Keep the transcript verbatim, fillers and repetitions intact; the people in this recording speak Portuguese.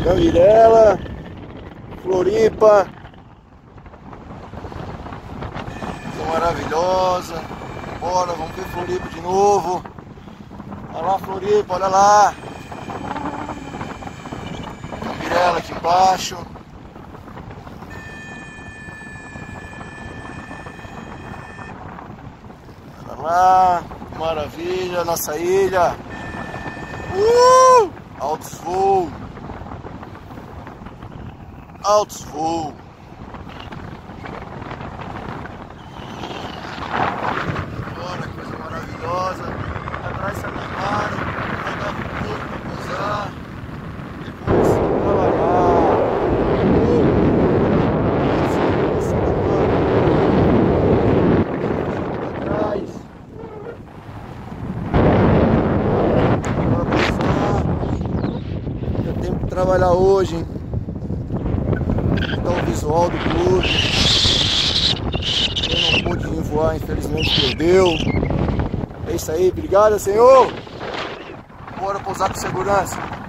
Gambirela, Floripa, coisa maravilhosa. Bora, vamos ver Floripa de novo. Olha lá Floripa, olha lá. Gambirela aqui embaixo. Olha lá, maravilha, nossa ilha. Uh! Altos voos. Altos voos. Olha que coisa maravilhosa. Atrás se acabaram. Vai dar tudo para pousar. Depois trabalhar. Atrás. Bora pousar. Deu tempo de trabalhar hoje, hein? Então o visual do clube. Quem não pôde vir voar, infelizmente perdeu. É isso aí, obrigado, senhor. Bora pousar com segurança.